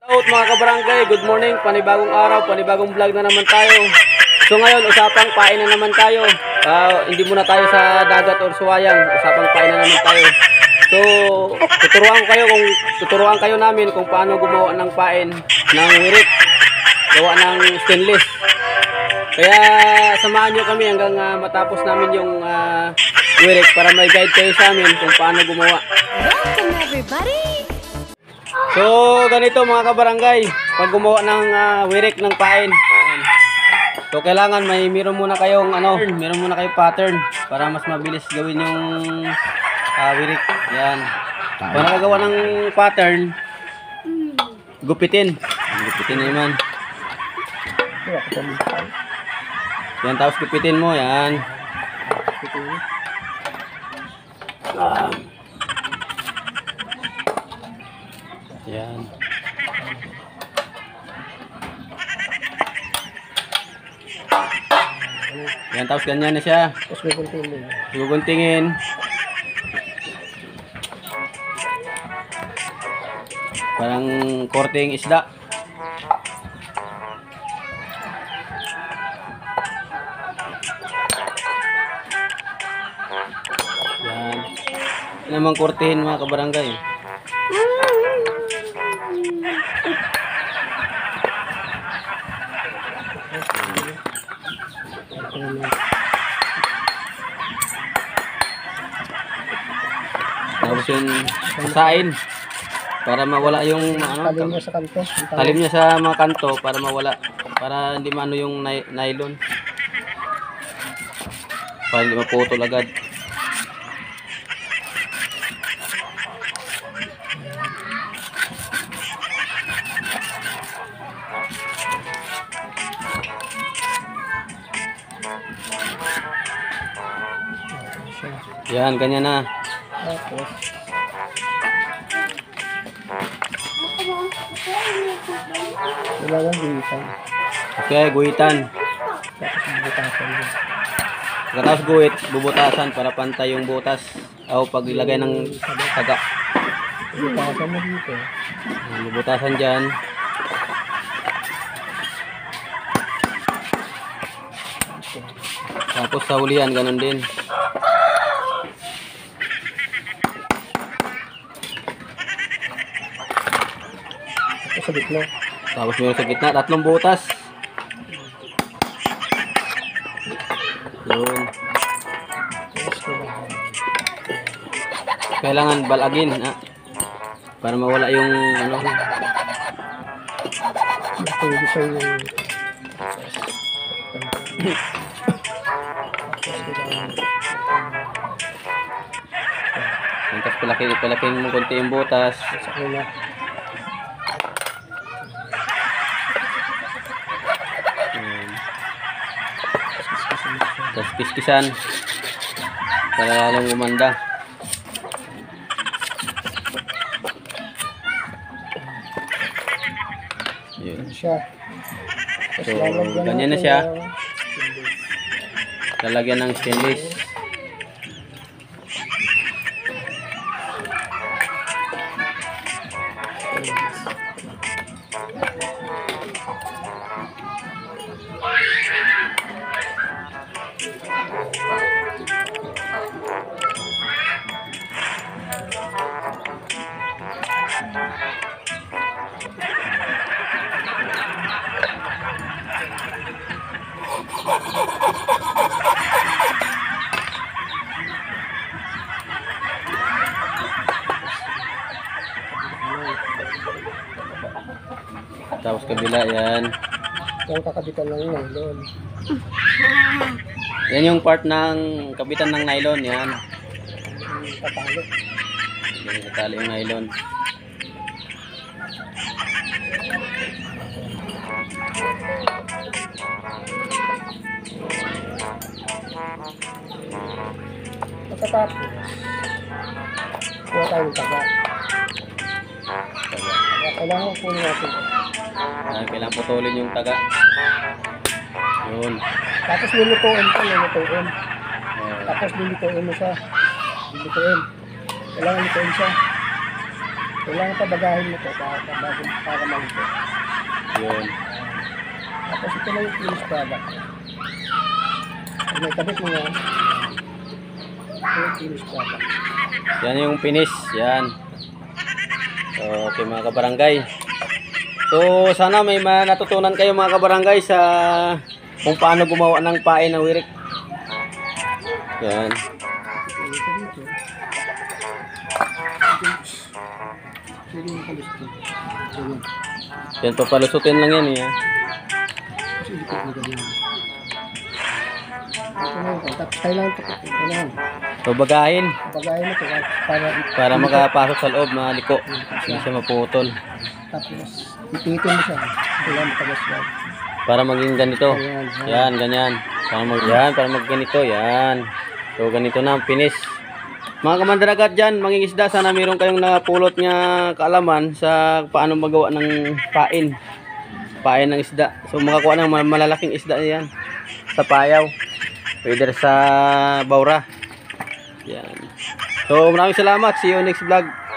Out mga kabarangay, good morning, panibagong araw, panibagong vlog na naman tayo. So ngayon, usapang pain na naman tayo. Hindi muna tayo sa dagat or suwayang, usapang pain na naman tayo. So, tuturuan kayo namin kung paano gumawa ng pain ng wirik, gawa ng stainless. Kaya samahan nyo kami hanggang matapos namin yung wirik para may guide kayo sa amin kung paano gumawa. Welcome everybody! So, ganito mga kabarangay, pag gumawa ng wirik ng pain. So, kailangan meron muna kayong pattern para mas mabilis gawin yung wirik. Yan. Para gagawa ng pattern, gupitin. Gupitin naman. Yan, tapos gupitin mo, yan. Yan. Yan, tapos ganyan na siya. Tapos guguntingin. Parang korteng isda. Yan. Yan namang kortehin mga kabarangay. Tapos yung sasain para mawala yung talim niya sa mga kanto para mawala, para hindi maano yung nylon, para hindi maputol agad. Yan, ganyan na. Okay, guhitan. Tapos guhit, bubutasan para pantay yung butas. O paglagay ng taga. Bubutasan dyan. Tapos sa hulihan, ganun din. Sa gitna. Tapos meron sa gitna, tatlong butas. Yun. Kailangan balagin para mawala yung tapos palakin mo konti yung butas. Tapos kiskisan para lalong gumanda. Yun. So, ganyan na siya. Lalagyan ng stainless. Tapos kabila, yan. Yung kakabitan ng nylon. Yan yung part ng kabitan ng nylon, yan. Tatalo. Yan, tatalo yung nylon. Pagkatapos, kuha tayo ng taga. Kailangan kunin natin. Kailangan putulin yung taga. Yun. Tapos lulutuin pa, lulutuin. Tapos lulutuin mo siya. Lulutuin. Kailangan lutuin siya. Kailangan pabagahin mo to para malito. Yun. Tapos ito na yung finished product. Pag may kabit mo yan, ito yung finished product. Yan yung finish. Yan. So, okay mga kabarangay. So, sana may natutunan kayo mga kabarangay sa kung paano gumawa ng pain ng wirik. Yan. Ito dito. Pwede yung kalisto. Ganyan. Yan, papalusutin lang yan eh. Kasi ikot mo ganyan. Ito na yung tapos kailangan. So, bagahin Pabagahin mo ito para makapasok sa loob, maliko. Hindi siya maputol. tapos ipitin mo siya. Kailangan matagas yan. Para maging ganito. Ayan. Yan, ganyan. Para mag ganito. Yan. So, ganito na ang finish. Mga kamandaragat dyan, mangingisda, sana mayroon kayong napulot nga kaalaman sa paano magawa ng pain. Pain ng isda. So, makakuha ng malalaking isda yan. Sa payaw. Pwede sa baura. Yan. So, maraming salamat. See you next vlog.